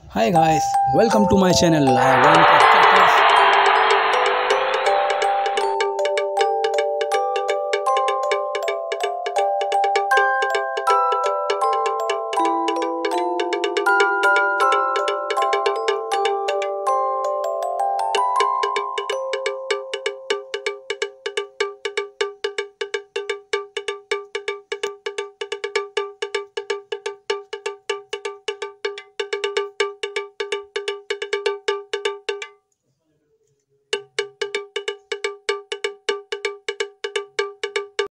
Hi guys, welcome to my channel. I am